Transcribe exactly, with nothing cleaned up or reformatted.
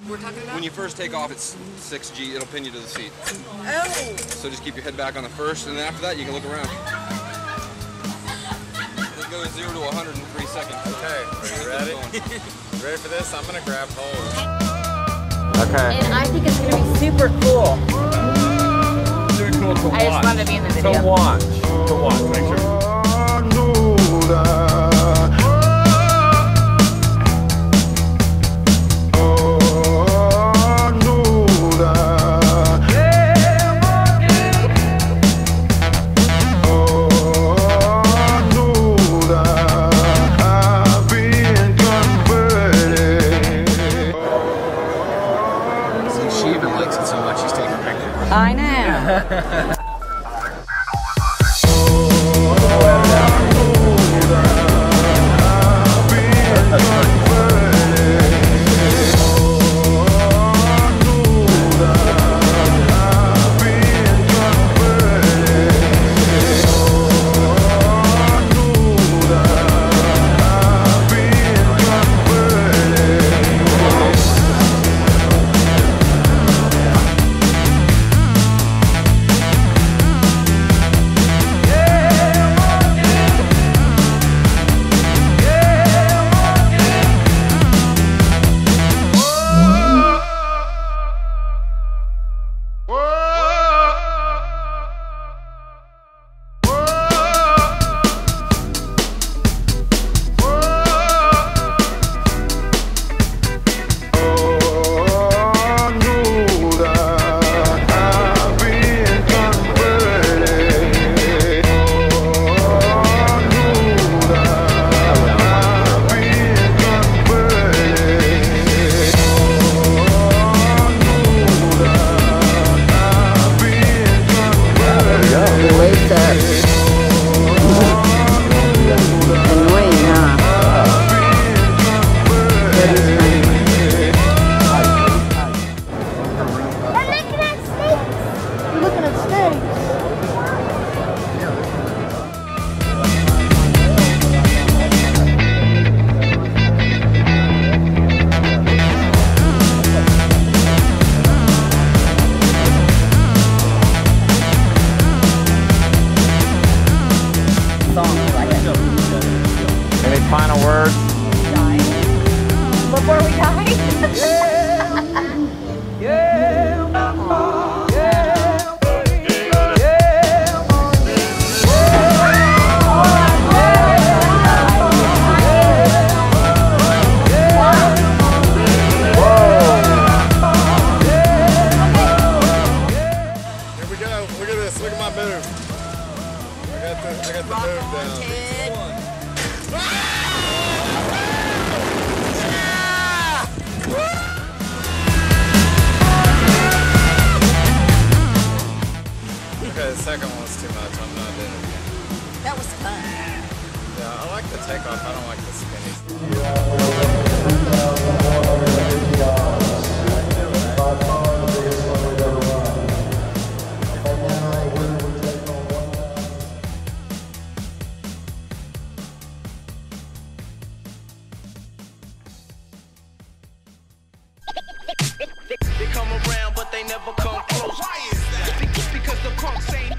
we're talking about? When you first take off, it's six G. It'll pin you to the seat. Oh! So just keep your head back on the first, and then after that, you can look around. It goes zero to one hundred in three seconds. Okay, are you ready? Ready for this? I'm gonna grab hold. Okay. And I think it's gonna be super cool. Super cool to watch. I just wanted to be in the video. To watch. To watch. Make sure. I know. Any final words? Die. Before we die? Yeah! Yeah! Here we go. Look at this. Look at my move. I got the, I got the move down. Okay, the second one's too much. I'm not doing it again. That was fun. Yeah, I like the takeoff. I don't like the spinny. They come around, but they never come close. Why is that? Because the punks ain't